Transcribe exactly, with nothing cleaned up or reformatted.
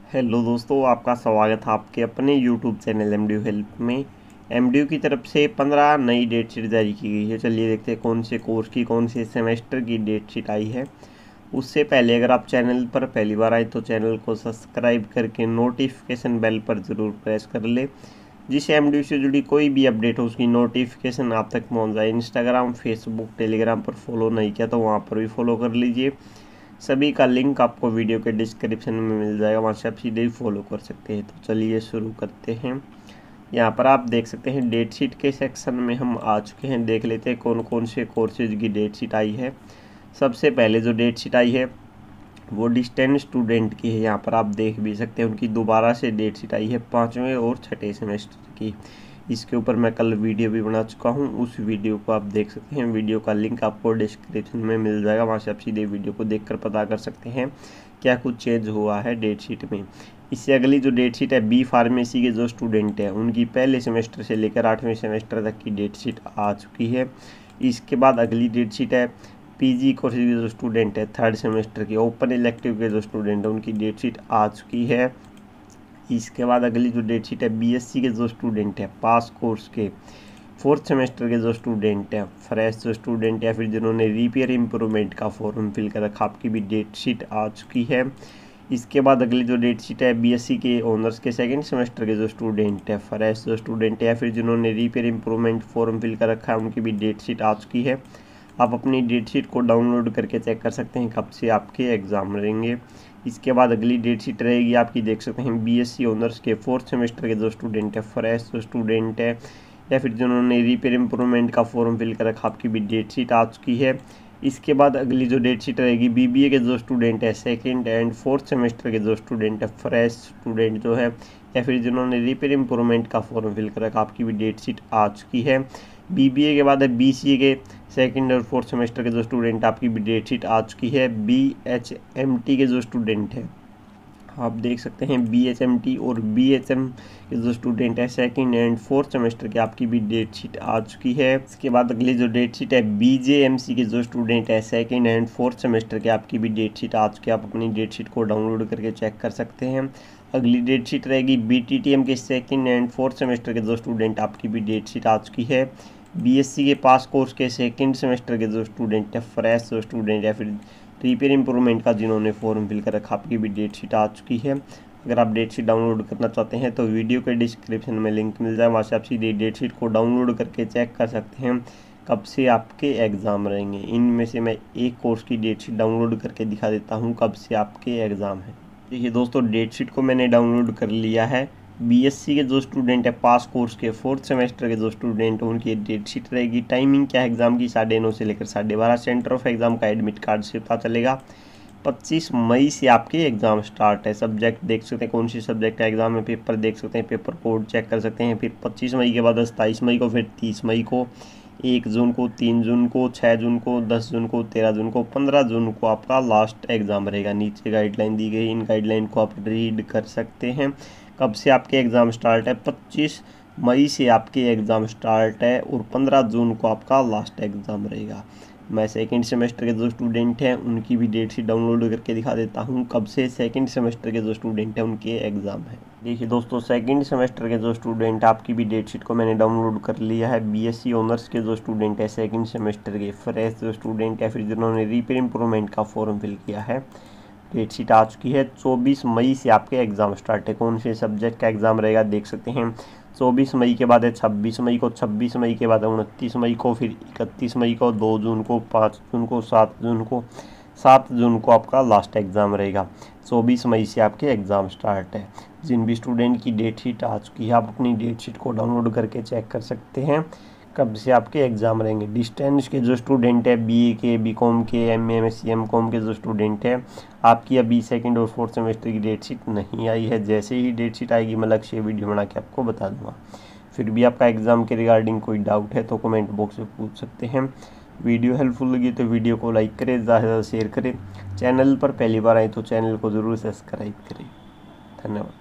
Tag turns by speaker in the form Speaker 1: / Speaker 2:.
Speaker 1: Hello दोस्तों, आपका स्वागत है आपके अपने यूट्यूब चैनल एमडीयू हेल्प में। एमडीयू की तरफ से पंद्रह नई डेट शीट जारी की गई है। चलिए देखते हैं कौन से कोर्स की कौन से सेमेस्टर की डेट शीट आई है। उससे पहले अगर आप चैनल पर पहली बार आए तो चैनल को सब्सक्राइब करके नोटिफिकेशन बेल पर ज़रूर प्रेस कर ले, जिससे एमडीयू से जुड़ी कोई भी अपडेट हो उसकी नोटिफिकेशन आप तक पहुँच जाए। इंस्टाग्राम, फेसबुक, टेलीग्राम पर फॉलो नहीं किया तो वहाँ पर भी फॉलो कर लीजिए। सभी का लिंक आपको वीडियो के डिस्क्रिप्शन में मिल जाएगा, वहाँ से आप सीधे ही फॉलो कर सकते हैं। तो चलिए शुरू करते हैं। यहाँ पर आप देख सकते हैं डेट शीट के सेक्शन में हम आ चुके हैं। देख लेते हैं कौन कौन से कोर्सेज की डेट शीट आई है। सबसे पहले जो डेट शीट आई है वो डिस्टेंस स्टूडेंट की है। यहाँ पर आप देख भी सकते हैं उनकी दोबारा से डेट शीट आई है पाँचवें और छठे सेमेस्टर की। इसके ऊपर मैं कल वीडियो भी बना चुका हूँ, उस वीडियो को आप देख सकते हैं। वीडियो का लिंक आपको डिस्क्रिप्शन में मिल जाएगा, वहाँ से आप सीधे वीडियो को देखकर पता कर सकते हैं क्या कुछ चेंज हुआ है डेट शीट में। इससे अगली जो डेट शीट है बी फार्मेसी के जो स्टूडेंट हैं उनकी पहले सेमेस्टर से लेकर आठवें सेमेस्टर तक की डेट शीट आ चुकी है। इसके बाद अगली डेट शीट है पीजी कोर्स के जो स्टूडेंट है थर्ड सेमेस्टर के ओपन इलेक्टिव के जो स्टूडेंट है उनकी डेट शीट आ चुकी है। इसके बाद अगली जो डेट शीट है बीएससी के जो स्टूडेंट है पास कोर्स के फोर्थ सेमेस्टर के जो स्टूडेंट है फ्रेश जो स्टूडेंट या फिर जिन्होंने रिपेयर इम्प्रूवमेंट का फॉर्म फिल कर रखा, आपकी भी डेट शीट आ चुकी है। इसके बाद अगली जो डेट शीट है बीएससी के ऑनर्स के सेकंड सेमेस्टर के जो स्टूडेंट है फ्रेश जो स्टूडेंट है या फिर जिन्होंने रिपेयर इम्प्रूवमेंट फॉर्म फिल कर रखा है, उनकी भी डेट शीट आ चुकी है। आप अपनी डेट शीट को डाउनलोड करके चेक कर सकते हैं कब से आपके एग्ज़ाम रहेंगे। इसके बाद अगली डेट शीट रहेगी आपकी, देख सकते हैं बीएससी ऑनर्स के फोर्थ सेमेस्टर के जो स्टूडेंट है फ्रेश जो स्टूडेंट है या फिर जिन्होंने रिपेयर इम्प्रूवमेंट का फॉर्म फिल कर रखा, आपकी भी डेट शीट आ चुकी है। इसके बाद अगली जो डेट शीट रहेगी बीबीए के जो स्टूडेंट है सेकंड एंड फोर्थ सेमेस्टर के जो स्टूडेंट है फ्रेश स्टूडेंट जो है या फिर जिन्होंने रिपेयर इम्प्रूवमेंट का फॉर्म फिल कर रखा, आपकी भी डेट शीट आ चुकी है। बीबीए के बाद है बीसीए के सेकंड और फोर्थ सेमेस्टर के जो स्टूडेंट आपकी भी डेट शीट आ चुकी है। बीएचएमटी के जो स्टूडेंट है आप देख सकते हैं बीएचएमटी और बीएचएम के जो स्टूडेंट है सेकंड एंड फोर्थ सेमेस्टर की, आपकी भी डेट शीट आ चुकी है। इसके बाद अगली जो डेट शीट है बीजेएमसी के जो स्टूडेंट है सेकंड एंड फोर्थ सेमेस्टर के, आपकी भी डेट शीट आ चुकी है। आप अपनी डेट शीट को डाउनलोड करके चेक कर सकते हैं। अगली डेट शीट रहेगी बीटीटीएम के सेकंड एंड फोर्थ सेमेस्टर के जो स्टूडेंट, आपकी भी डेट शीट आ चुकी है। बीएससी के पास कोर्स के सेकंड सेमेस्टर के जो स्टूडेंट है फ्रेश जो स्टूडेंट या फिर रिपेयर इम्प्रूवमेंट का जिन्होंने फॉर्म फिल कर रखा, आपकी भी डेट शीट आ चुकी है। अगर आप डेट शीट डाउनलोड करना चाहते हैं तो वीडियो के डिस्क्रिप्शन में लिंक मिल जाए, वहाँ से आप सीधे डेट शीट को डाउनलोड करके चेक कर सकते हैं कब से आपके एग्ज़ाम रहेंगे। इनमें से मैं एक कोर्स की डेट शीट डाउनलोड करके दिखा देता हूँ कब से आपके एग्ज़ाम है। देखिए दोस्तों, डेट शीट को मैंने डाउनलोड कर लिया है। बीएससी के जो स्टूडेंट है पास कोर्स के फोर्थ सेमेस्टर के जो स्टूडेंट हैं उनकी डेट शीट रहेगी। टाइमिंग क्या है एग्ज़ाम की, साढ़े नौ से लेकर साढ़े बारह। सेंटर ऑफ एग्ज़ाम का एडमिट कार्ड से पता चलेगा। पच्चीस मई से आपके एग्ज़ाम स्टार्ट है। सब्जेक्ट देख सकते हैं कौन सी सब्जेक्ट का एग्ज़ाम है, पेपर देख सकते हैं, पेपर कोड चेक कर सकते हैं। फिर पच्चीस मई के बाद सत्ताईस मई को, फिर तीस मई को, एक जून को, तीन जून को, छः जून को, दस जून को, तेरह जून को, पंद्रह जून को आपका लास्ट एग्ज़ाम रहेगा। नीचे गाइडलाइन दी गई, इन गाइडलाइन को आप रीड कर सकते हैं। कब से आपके एग्ज़ाम स्टार्ट है, पच्चीस मई से आपके एग्ज़ाम स्टार्ट है और पंद्रह जून को आपका लास्ट एग्ज़ाम रहेगा। मैं सेकंड सेमेस्टर के जो स्टूडेंट हैं उनकी भी डेट शीट डाउनलोड करके दिखा देता हूं कब से सेकंड सेमेस्टर के जो स्टूडेंट हैं उनके एग्ज़ाम है। देखिए दोस्तों, सेकंड सेमेस्टर के जो स्टूडेंट आपकी भी डेट शीट को मैंने डाउनलोड कर लिया है। बीएससी ऑनर्स के जो स्टूडेंट है सेकंड सेमेस्टर के फ्रेश जो स्टूडेंट या फिर जिन्होंने रिपेयर इम्प्रूवमेंट का फॉर्म फिल किया है, डेट शीट आ चुकी है। चौबीस मई से आपके एग्ज़ाम स्टार्ट है। कौन से सब्जेक्ट का एग्ज़ाम रहेगा देख सकते हैं। चौबीस मई के बाद है छब्बीस मई को, छब्बीस मई के बाद है उनतीस मई को, फिर इकतीस मई को, दो जून को, पाँच जून को, सात जून को, सात जून को आपका लास्ट एग्ज़ाम रहेगा। चौबीस मई से आपके एग्ज़ाम स्टार्ट है। जिन भी स्टूडेंट की डेट शीट आ चुकी है आप अपनी डेट शीट को डाउनलोड करके चेक कर सकते हैं कब से आपके एग्ज़ाम रहेंगे। डिस्टेंस के जो स्टूडेंट है बीए के, बीकॉम के, एमए, एमएससी, एमकॉम के जो स्टूडेंट है, आपकी अभी सेकंड और फोर्थ सेमेस्टर की डेट शीट नहीं आई है। जैसे ही डेट शीट आएगी मैं अलग से वीडियो बना के आपको बता दूंगा। फिर भी आपका एग्ज़ाम के रिगार्डिंग कोई डाउट है तो कमेंट बॉक्स में पूछ सकते हैं। वीडियो हेल्पफुल लगी तो वीडियो को लाइक करें, ज़्यादा से ज़्यादा शेयर करें। चैनल पर पहली बार आए तो चैनल को ज़रूर सब्सक्राइब करें। धन्यवाद।